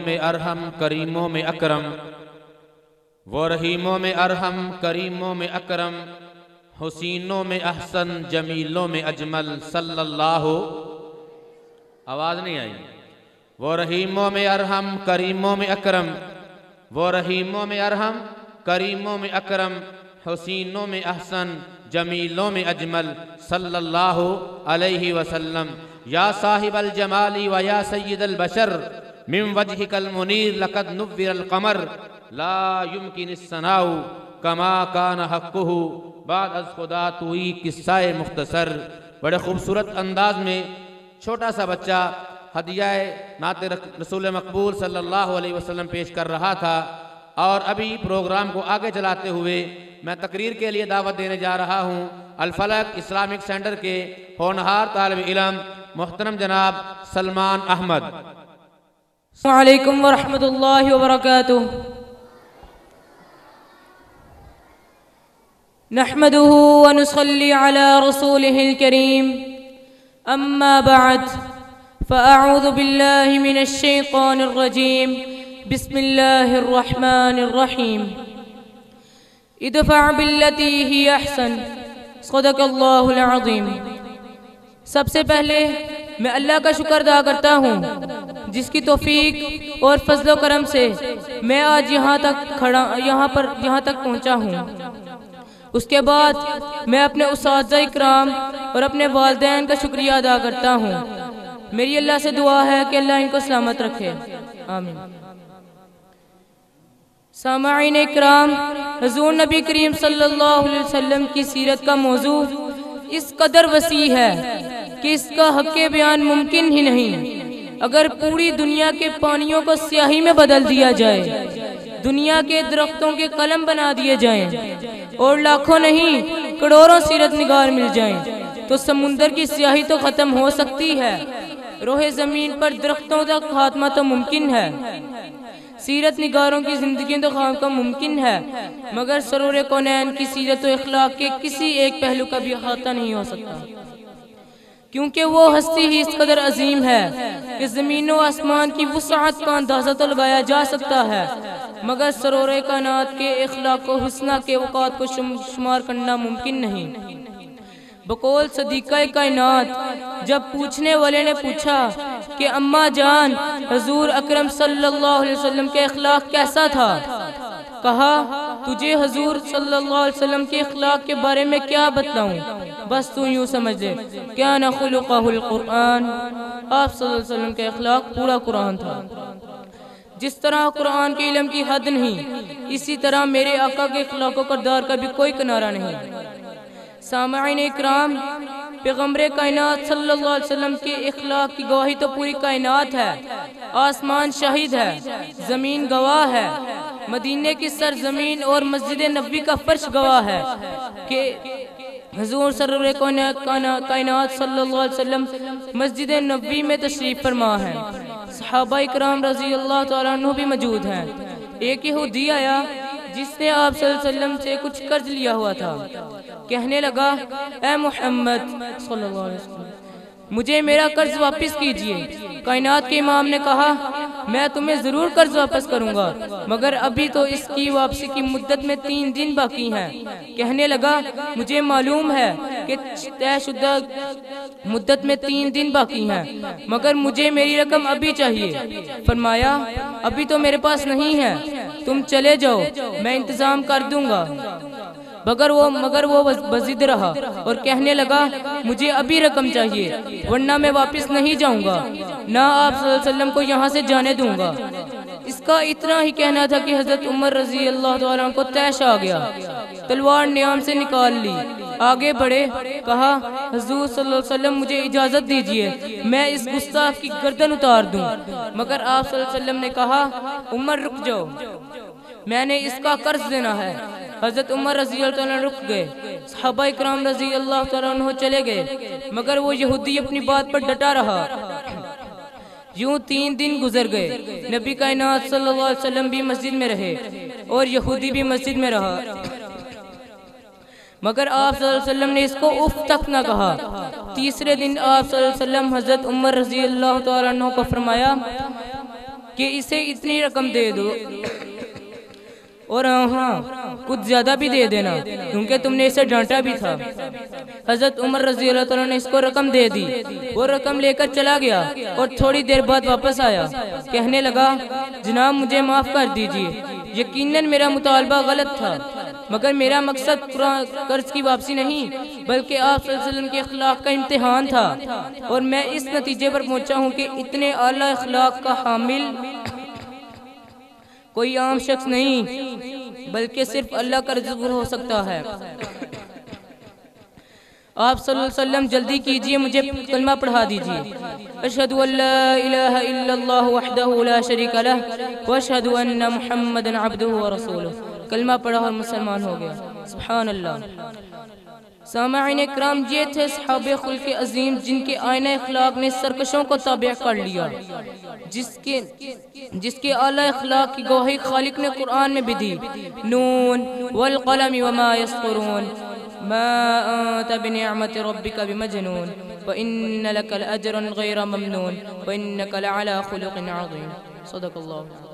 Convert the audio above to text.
میں ارحم کریموں میں اکرم، وہ رحیموں میں ارحم کریموں میں اکرم، حسینوں میں احسن جمیلوں میں اجمل صلی اللہ، آواز نہیں آئی، وہ رحیموں میں ارحم کریموں میں اکرم، وہ رحیموں میں ارحم کریموں میں اکرم، حسینوں میں احسن جمیلوں میں اجمل صلی اللہ علیہ وسلم۔ یا صاحب الجمال و یا سید البشر من وجهک المنیر لقد نور القمر لا يمکن الثناء کما کان حقہ۔ بعد از خدا توئی قصہ مختصر، بڑے خوبصورت انداز میں چھوٹا سا بچہ ہدیہ نعت رسول مقبول صلی اللہ علیہ وسلم پیش کر رہا تھا، اور ابھی پروگرام کو آگے چلاتے ہوئے میں تقریر کے لیے دعوت دینے جا رہا ہوں الفلک اسلامک سینٹر کے ہونہار طالب علم محترم جناب سلمان احمد۔ السلام علیکم ورحمۃ اللہ وبرکاتہ۔ نحمده ونصلي على رسوله الكريم، أما بعد فأعوذ بالله من الشيطان الرجيم، بسم الله الرحمن الرحيم، ادفع بالتي هي أحسن، صدق اللہ العظیم۔ سب سے پہلے میں اللہ کا شکر ادا کرتا ہوں جس کی توفیق اور فضل و کرم سے میں آج یہاں تک پہنچا ہوں۔ اس کے بعد میں اپنے اساتذہ اکرام اور اپنے والدین کا شکریہ ادا کرتا ہوں۔ میری اللہ سے دعا ہے کہ اللہ ان کو سلامت رکھے، آمین۔ سامعین اکرام، حضور نبی کریم صلی اللہ علیہ وسلم کی سیرت کا موضوع اس قدر وسیع ہے کہ اس کا حق بیان ممکن ہی نہیں۔ اگر پوری دنیا کے پانیوں کو سیاہی میں بدل دیا جائے، دنیا کے درختوں کے قلم بنا دیے جائیں اور لاکھوں نہیں کروڑوں سیرت نگار مل جائیں تو سمندر کی سیاہی تو ختم ہو سکتی ہے، روح زمین پر درختوں تک خاتمہ تو ممکن ہے، سیرت نگاروں کی زندگی تو خاتمہ ممکن ہے، مگر سرور کونین کی سیرت و اخلاق کے کسی ایک پہلو کا بھی احاطہ نہیں ہو سکتا، کیونکہ وہ ہستی ہی اس قدر عظیم ہے کہ زمین و آسمان کی وسعت کا اندازہ تو لگایا جا سکتا ہے، مگر سرور کائنات کے اخلاق و حسنہ کے اوقات کو شمار کرنا ممکن نہیں۔ بقول صدیقہ کائنات، جب پوچھنے والے نے پوچھا کہ اماں جان حضور اکرم صلی اللہ علیہ وسلم کے اخلاق کیسا تھا، کہا تجھے حضور صلی اللہ علیہ وسلم کے اخلاق کے بارے میں کیا بتلاؤں، بس تو یوں سمجھ لے کان خلقہ القرآن، آپ صلی اللہ علیہ وسلم کے اخلاق پورا قرآن تھا۔ جس طرح قرآن کے علم کی حد نہیں، اسی طرح میرے آقا کے اخلاق و کردار کا بھی کوئی کنارہ نہیں۔ سامعین اکرام، پیغمبر کائنات صلی اللہ علیہ وسلم کے اخلاق کی گواہی تو پوری کائنات ہے، آسمان شاہد ہے، زمین گواہ ہے، مدینے کی سرزمین اور مسجد نبوی کا فرش گواہ ہے کہ حضور سرور کائنات صلی اللہ علیہ وسلم مسجد نبوی میں تشریف فرما ہے، صحابہ اکرام رضی اللہ تعالیٰ عنہ بھی موجود ہیں۔ ایک یہودی آیا جس نے آپ صلی اللہ علیہ وسلم سے کچھ قرض لیا ہوا تھا، کہنے لگا اے محمد صلی اللہ علیہ وسلم مجھے میرا قرض واپس کیجئے۔ کائنات کے امام نے کہا میں تمہیں ضرور قرض واپس کروں گا، مگر ابھی تو اس کی واپسی کی مدت میں 3 دن باقی ہیں۔ کہنے لگا مجھے معلوم ہے کہ طے شدہ مدت میں 3 دن باقی ہیں، مگر مجھے میری رقم ابھی چاہیے۔ فرمایا ابھی تو میرے پاس نہیں ہے، تم چلے جاؤ، میں انتظام کر دوں گا۔ مگر وہ بضد رہا اور کہنے لگا مجھے ابھی رقم چاہیے ورنہ میں واپس نہیں جاؤں گا، نہ آپ صلی اللہ علیہ وسلم کو یہاں سے جانے دوں گا۔ اس کا اتنا ہی کہنا تھا کہ حضرت عمر رضی اللہ تعالیٰ عنہ کو طیش آ گیا، تلوار نیام سے نکال لی، آگے بڑھے، کہا حضور صلی اللہ علیہ وسلم مجھے اجازت دیجئے میں اس گستاخ کی گردن اتار دوں، مگر آپ صلی اللہ علیہ وسلم نے کہا عمر رک جاؤ، میں نے اس کا قرض دینا ہے۔ حضرت عمر رضی اللہ عنہ رک گئے، صحابہ اکرام رضی اللہ تعالیٰ عنہ چلے گئے، مگر وہ یہودی اپنی بات پر ڈٹا رہا۔ یوں 3 دن گزر گئے، نبی کائنات صلی اللہ علیہ وسلم بھی مسجد میں رہے اور یہودی بھی مسجد میں رہا، مگر آپ صلی اللہ علیہ وسلم نے اس کو اف تک نہ کہا۔ تیسرے دن آپ صلی اللہ علیہ وسلم حضرت عمر رضی اللہ تعالیٰ عنہ کو فرمایا کہ اسے اتنی رقم دے دو اور ہاں کچھ زیادہ بھی دے دینا کیونکہ تم نے اسے ڈانٹا بھی تھا۔ حضرت عمر رضی اللہ تعالیٰ نے اس کو رقم دے دی، وہ رقم لے کر چلا گیا اور تھوڑی دیر بعد واپس آیا، کہنے لگا جناب مجھے معاف کر دیجئے، یقیناً میرا مطالبہ غلط تھا، مگر میرا مقصد قرض کی واپسی نہیں بلکہ آپ صلی اللہ علیہ وسلم کے اخلاق کا امتحان تھا، اور میں اس نتیجے پر پہنچا ہوں کہ اتنے اعلیٰ اخلاق کا حامل کوئی عام شخص نہیں بلکہ صرف اللہ کا رزق ہو سکتا ہے۔ آپ صلی اللہ علیہ وسلم جلدی کیجئے، مجھے کلمہ پڑھا دیجئے۔ اشہد ان لا الہ الا اللہ وحدہ لا شریک لہ واشہد ان محمدا عبدہ ورسولہ۔ کلمہ پڑھا اور مسلمان ہو گیا۔ سبحان اللہ۔ سامعین اکرام، یہ تھے صحابہ خلق عظیم جن کے آئینہ اخلاق نے سرکشوں کو تابع کر لیا، جس کے اعلیٰ اخلاق کی گواہی خالق نے قرآن میں بھی دی۔ نون والقلم وما يسطرون ما انت بنعمت ربك بمجنون وان لك لاجرا غير ممنون وانك لعلى خلق عظيم۔ صدق اللہ۔